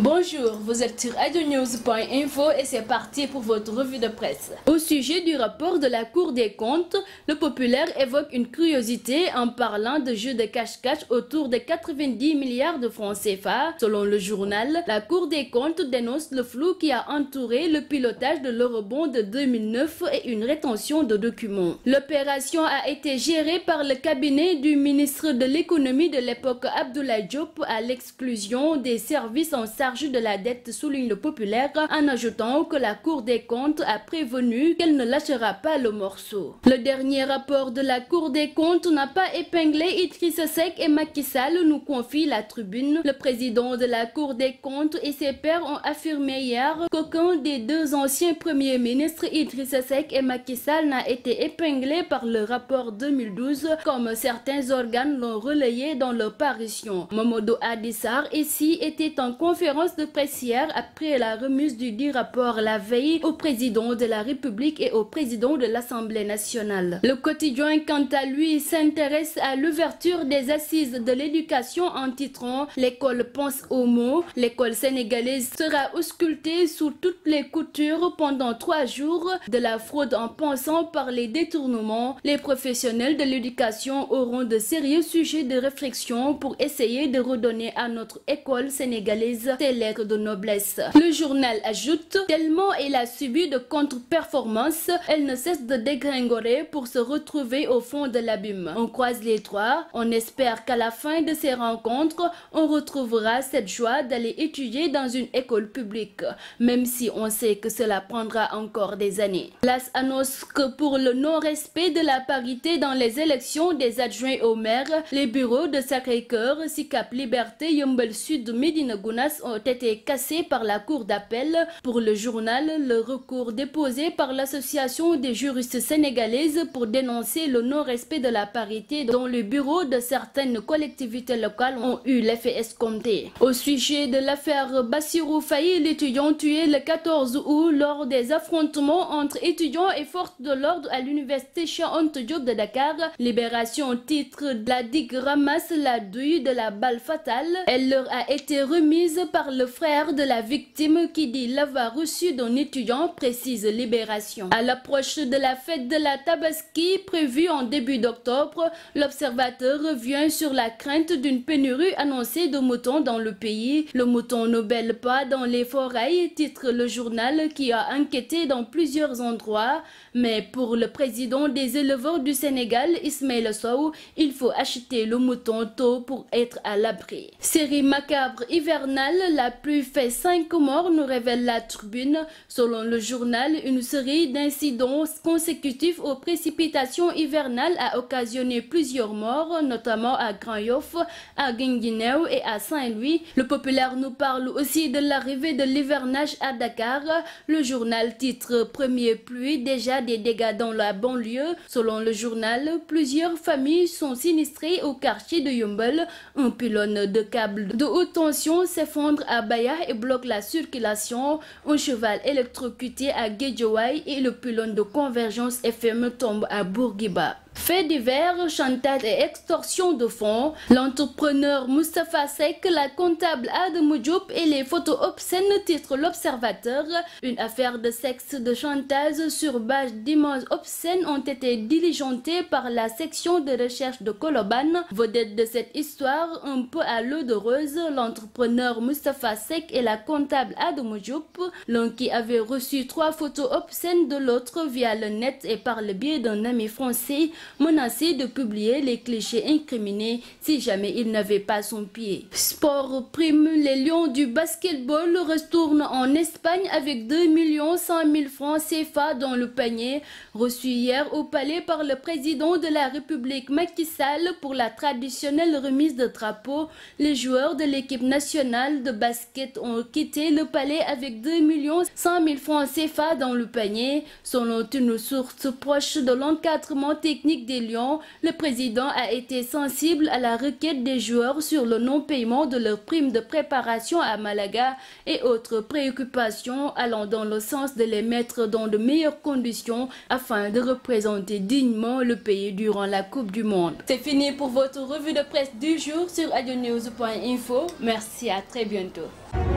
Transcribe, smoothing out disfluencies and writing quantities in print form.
Bonjour, vous êtes sur adionews.info et c'est parti pour votre revue de presse. Au sujet du rapport de la Cour des comptes, le Populaire évoque une curiosité en parlant de jeux de cache-cache autour de 90 milliards de francs CFA. Selon le journal, la Cour des comptes dénonce le flou qui a entouré le pilotage de l'eurobond de 2009 et une rétention de documents. L'opération a été gérée par le cabinet du ministre de l'économie de l'époque Abdoulaye Diop à l'exclusion des services en charge de la dette, souligne le Populaire, en ajoutant que la Cour des comptes a prévenu qu'elle ne lâchera pas le morceau. Le dernier rapport de la Cour des comptes n'a pas épinglé Idrissa Seck et Macky Sall, nous confie la Tribune. Le président de la Cour des comptes et ses pairs ont affirmé hier qu'aucun des deux anciens premiers ministres, Idrissa Seck et Macky Sall, n'a été épinglé par le rapport 2012, comme certains organes l'ont relayé dans leur parution. Mamadou Adissar, ici, était en conférence de presse hier après la remise du dit rapport la veille au président de la République et au président de l'Assemblée nationale. Le quotidien, quant à lui, s'intéresse à l'ouverture des assises de l'éducation en titrant « L'école pense aux mots ». L'école sénégalaise sera auscultée sous toutes les coutures pendant 3 jours, de la fraude en passant par les détournements. Les professionnels de l'éducation auront de sérieux sujets de réflexion pour essayer de redonner à notre école sénégalaise ses lettres de noblesse. Le journal ajoute « Tellement elle a subi de contre-performances, elle ne cesse de dégringoler pour se retrouver au fond de l'abîme. On croise les doigts, on espère qu'à la fin de ces rencontres, on retrouvera cette joie d'aller étudier dans une école publique, même si on sait que cela prendra encore des années. » L'AS annonce que pour le non-respect de la parité dans les élections des adjoints au maire, les bureaux de Sacré-Cœur, Sicap Liberté, Yeumbeul Sud, Médina Gounass ont été cassés par la Cour d'appel. Pour le journal, le recours déposé par l'Association des juristes sénégalaises pour dénoncer le non-respect de la parité dans le bureau de certaines collectivités locales ont eu l'effet escompté. Au sujet de l'affaire Bassirou Faye, l'étudiant tué le 14 août lors des affrontements entre étudiants et forces de l'ordre à l'université Cheikh Anta Diop de Dakar, Libération titre « La digue ramasse la douille de la balle fatale ». Elle leur a été remise par le frère de la victime qui dit l'avoir reçu d'un étudiant, précise Libération. À l'approche de la fête de la Tabaski prévue en début d'octobre, l'Observateur revient sur la crainte d'une pénurie annoncée de moutons dans le pays. Le mouton ne bêle pas dans les forêts, titre le journal qui a enquêté dans plusieurs endroits. Mais pour le président des éleveurs du Sénégal, Ismaïla Sow, il faut acheter le mouton tôt pour être à l'abri. Série macabre hivernale, la pluie fait 5 morts, nous révèle la Tribune. Selon le journal, une série d'incidents consécutifs aux précipitations hivernales a occasionné plusieurs morts, notamment à Grand-Yoff, à Guinguinéo et à Saint-Louis. Le Populaire nous parle aussi de l'arrivée de l'hivernage à Dakar. Le journal titre « Première pluie, déjà des dégâts dans la banlieue ». Selon le journal, plusieurs familles sont sinistrées au quartier de Yeumbeul. Un pylône de câbles de haute tension s'effondre à Baya et bloque la circulation. Un cheval électrocuté à Guédiawaye et le pylône de Convergence FM tombe à Bourguiba. Fait divers, chantage et extorsion de fonds, l'entrepreneur Moustapha Seck, la comptable Adamou Diop et les photos obscènes, titre l'Observateur. Une affaire de sexe de chantage sur base d'images obscènes ont été diligentées par la section de recherche de Colobane. Vedette de cette histoire, un peu à l'eau de rose, l'entrepreneur Moustapha Seck et la comptable Adamou Diop, l'un qui avait reçu 3 photos obscènes de l'autre via le net et par le biais d'un ami français, menacé de publier les clichés incriminés si jamais il n'avait pas son pied. Sport prime, les Lions du basketball retournent en Espagne avec 2 100 000 francs CFA dans le panier, reçu hier au palais par le président de la République Macky Sall pour la traditionnelle remise de drapeau. Les joueurs de l'équipe nationale de basket ont quitté le palais avec 2 100 000 francs CFA dans le panier. Selon une source proche de l'encadrement technique des Lions, le président a été sensible à la requête des joueurs sur le non-paiement de leurs primes de préparation à Malaga et autres préoccupations allant dans le sens de les mettre dans de meilleures conditions afin de représenter dignement le pays durant la Coupe du Monde. C'est fini pour votre revue de presse du jour sur adionews.info. Merci, à très bientôt.